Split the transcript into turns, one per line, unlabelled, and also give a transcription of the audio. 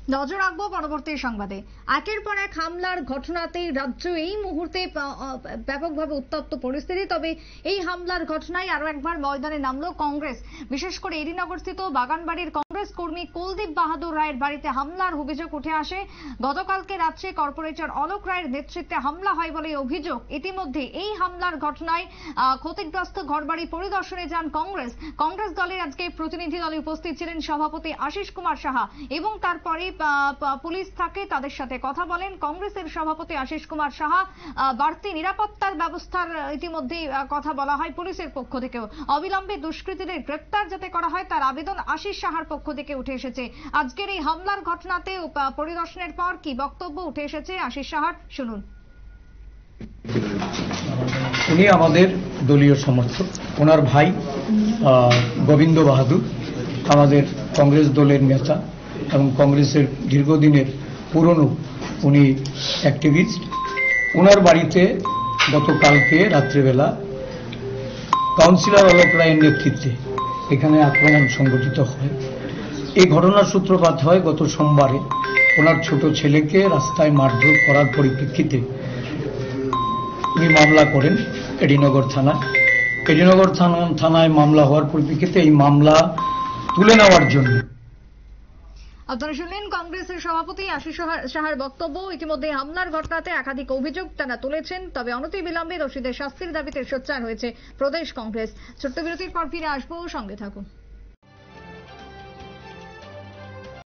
নজর রাখবো পরবর্তী সংবাদে। একের পর এক হামলার ঘটনাতে রাজ্য এই মুহূর্তে ব্যাপকভাবে উত্তপ্ত পরিস্থিতি। তবে এই হামলার ঘটনায় আরো একবার ময়দানে নামলো কংগ্রেস। বিশেষ করে এডিনগর স্থিত বাগানবাড়ির কংগ্রেস কর্মী কুলদীপ বাহাদুর রায়ের বাড়িতে হামলার অভিযোগ উঠে আসে। গতকালকে রাত্রে কর্পোরেটর অলোক রায়ের নেতৃত্বে হামলা হয় বলে অভিযোগ। ইতিমধ্যে এই হামলার ঘটনায় ক্ষতিগ্রস্ত ঘরবাড়ি পরিদর্শনে যান কংগ্রেস দলের আজকে প্রতিনিধি দলে উপস্থিত ছিলেন সভাপতি আশিস কুমার সাহা এবং তারপরে পুলিশ থাকে তাদের সাথে কথা বলেন কংগ্রেসের সভাপতি আশিস কুমার সাহা। বাড়তি নিরাপত্তার ব্যবস্থার ইতিমধ্যে কথা বলা হয় পুলিশের পক্ষ থেকেও। অবিলম্বে দুষ্কৃতীদের গ্রেপ্তার যাতে করা হয় তার আবেদন আশিস সাহার পক্ষ থেকে উঠে এসেছে। আজকের এই হামলার ঘটনাতে পরিদর্শনের পর কি বক্তব্য উঠে এসেছে আশিস সাহার, শুনুন।
উনি আমাদের দলীয় সমর্থক, ওনার ভাই গোবিন্দ বাহাদুর আমাদের কংগ্রেস দলের নেতা এবং কংগ্রেসের দীর্ঘদিনের পুরনো উনি অ্যাক্টিভিস্ট। ওনার বাড়িতে গতকালকে রাত্রেবেলা কাউন্সিলর অলোক রায়ের নেতৃত্বে এখানে আক্রমণ সংঘটিত হয়। এই ঘটনার সূত্রপাত হয় গত সোমবারে। ওনার ছোট ছেলেকে রাস্তায় মারধর করার পরিপ্রেক্ষিতে উনি মামলা করেন এডিনগর থানায়। এডিনগর থানায় মামলা হওয়ার পরিপ্রেক্ষিতে এই মামলা তুলে নেওয়ার জন্য
আপনারা শুনলেন কংগ্রেসের সভাপতি আশিস সাহার বক্তব্য। ইতিমধ্যে হামলার ঘটনাতে একাধিক অভিযোগ তারা তুলেছেন। তবে অনতিবিলম্বে দোষীদের শাস্তির দাবিতে সোচ্চার হয়েছে প্রদেশ কংগ্রেস। ছোট্ট বিরতির পর ফিরে আসবো, সঙ্গে থাকুন।